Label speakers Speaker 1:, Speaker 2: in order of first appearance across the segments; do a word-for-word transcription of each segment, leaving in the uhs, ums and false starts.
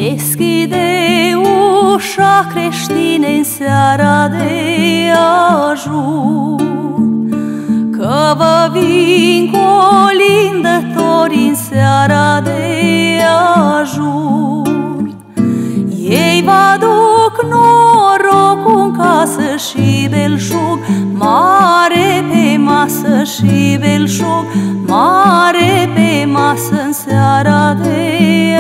Speaker 1: Deschide ușa, creștine, în seara de ajun, că vă vin colindători în seara de ajun. Ei vă aduc norocul în casă și belșug, mare pe masă și belșug, mare pe masă în seara de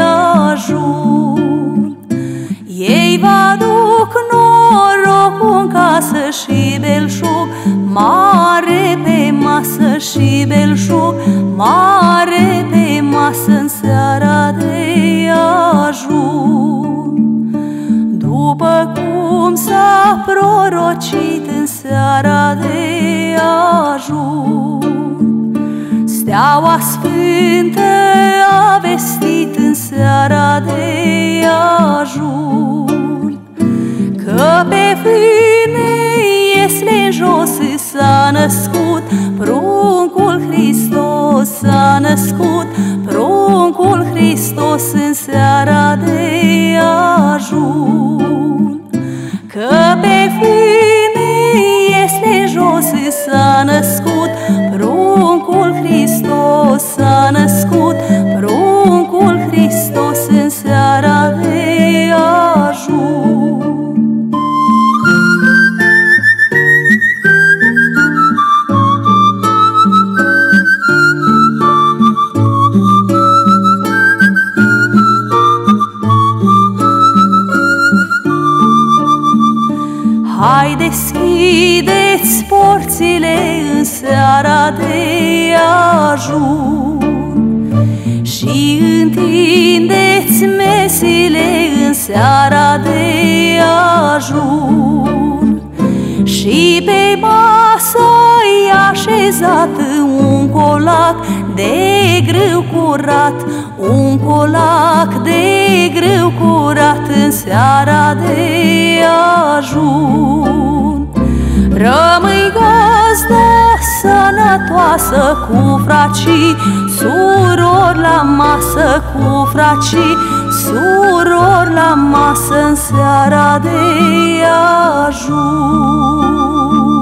Speaker 1: ajun. Ei vă aduc norocul în casă și belșug, mare pe masă și belșug, mare pe masă în seara de ajun. După cum s-a prorocit în seara de ajun, steaua sfântă a vestit în seara de ajun, că pe fâne iesle jos s-a născut pruncul Hristos, s-a născut pruncul Hristos în seara de ajun, că pe fâne iesle jos s-a născut pruncul Hristos, s-a născut pruncul Hristos în seara de ajun. Hai, deschideți porțile în seara de ajun și întindeți mesile în seara de ajun, și pe masă-i așezat un colac de grâu curat, un colac de grâu curat în seara de ajun. Rămâi gazdă sănătoasă cu fracii, surori la masă, cu fracii, surori la masă în seara de ajun.